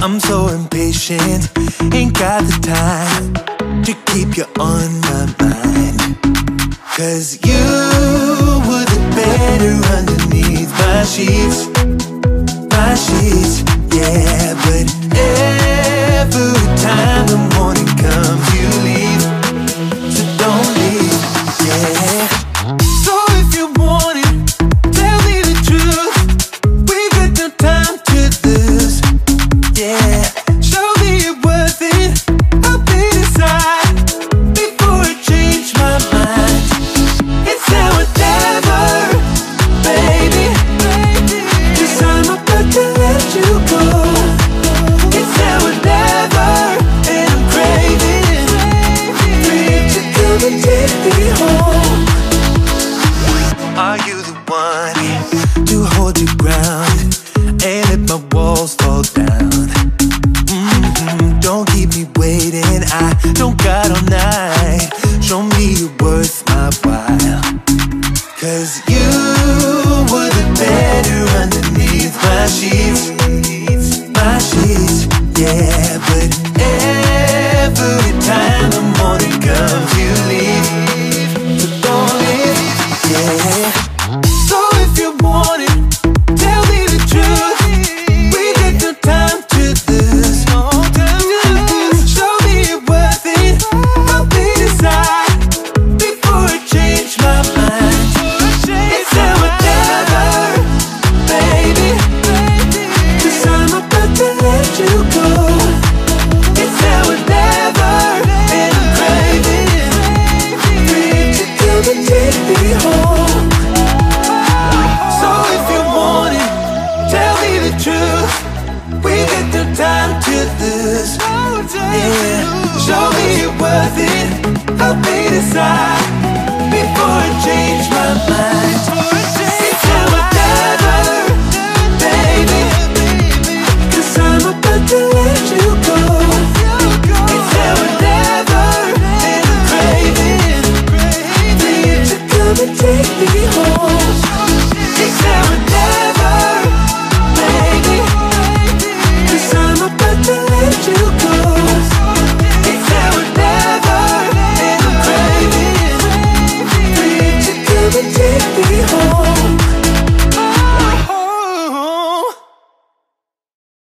I'm so impatient, ain't got the time to keep you on my mind. 'Cause you would look better underneath my sheets, yeah. But every time the morning comes, you leave, so don't leave, yeah. So if you want it, tell me the truth. We got no time to lose, yeah. Show me you're worth it, I'll be decide before I change my mind. It's now or never, baby, 'cause I'm about to let you go. It's now or never, and I'm craving for you to come and take me home. Are you the one to hold your ground and let my walls fall down? Don't keep me waiting, I don't got all night. Show me you're worth my while. 'Cause you would look better underneath my sheets, yeah. But every time the morning comes, you leave, so don't leave, yeah. So if you want it, tell me the truth. We got no time to lose, show me you're worth it, I'll be decide before I change my mind. It's now or never, baby, 'cause I'm about to let you go. It's now or never, and I'm craving for you to come and take me home. So if you want it, tell me the truth. We got no time to lose, yeah. Show me you're worth it, I'll be decide before I change my mind.